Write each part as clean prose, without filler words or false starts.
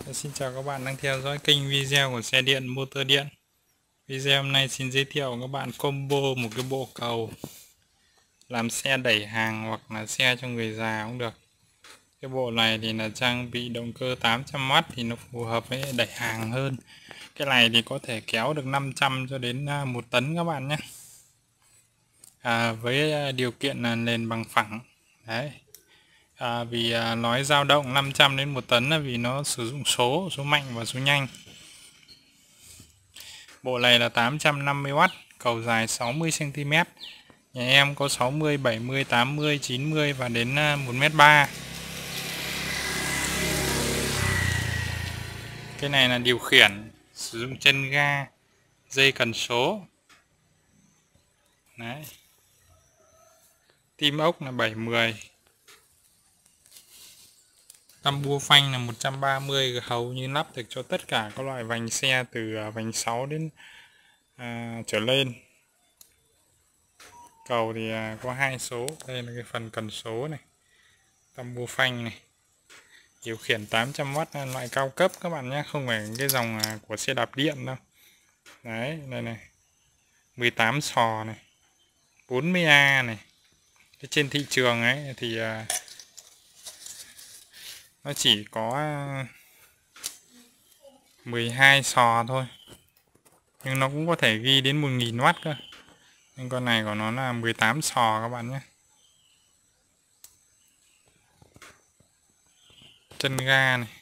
Xin chào các bạn đang theo dõi kênh video của xe điện motor điện. Video hôm nay xin giới thiệu các bạn combo một cái bộ cầu làm xe đẩy hàng hoặc là xe cho người già cũng được. Cái bộ này thì là trang bị động cơ 800W thì nó phù hợp với đẩy hàng hơn. Cái này thì có thể kéo được 500 cho đến 1 tấn các bạn nhé. Với điều kiện là nền bằng phẳng. Đấy. Vì nói dao động 500 đến 1 tấn là vì nó sử dụng số mạnh và số nhanh. Bộ này là 850W, cầu dài 60cm. Nhà em có 60, 70, 80, 90 và đến 1m3. Cái này là điều khiển, sử dụng chân ga, dây cần số. Đấy. Tim ốc là 710. Tăm bua phanh là 130, hầu như lắp được cho tất cả các loại vành xe từ vành 6 đến trở lên. Cầu thì có 2 số, đây là cái phần cần số này, tăm bua phanh này, điều khiển 800W là loại cao cấp các bạn nhé, không phải cái dòng của xe đạp điện đâu. Đấy, đây này, 18 sò này, 40A này. Cái trên thị trường ấy thì nó chỉ có 12 sò thôi, nhưng nó cũng có thể ghi đến 1000W cơ. Nhưng con này của nó là 18 sò các bạn nhé. Chân ga này.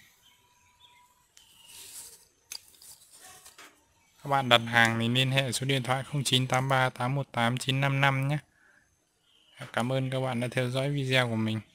Các bạn đặt hàng thì liên hệ số điện thoại 0983 818 955 nhé. Cảm ơn các bạn đã theo dõi video của mình.